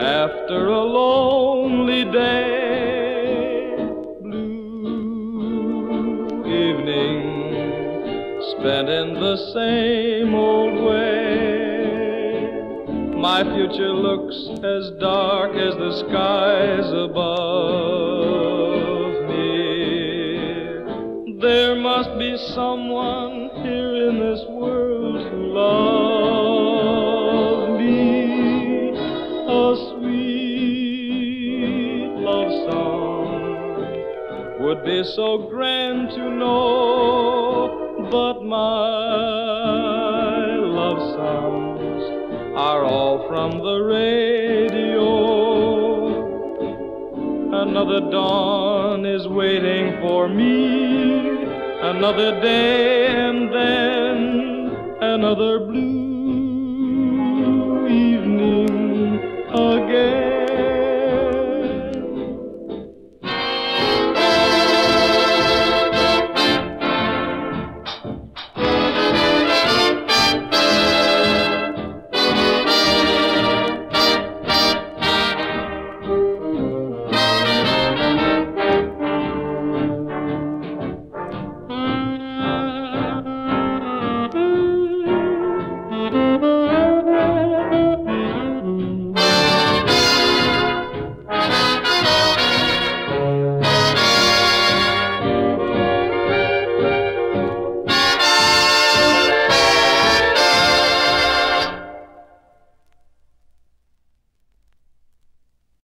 after a lonely day. Blue evening spent in the same old way. My future looks as dark as the skies above me. There must be someone here in this world who loves me. A sweet love song would be so grand to know, but my love songs are all from the radio. Another dawn is waiting for me, another day, and then another blue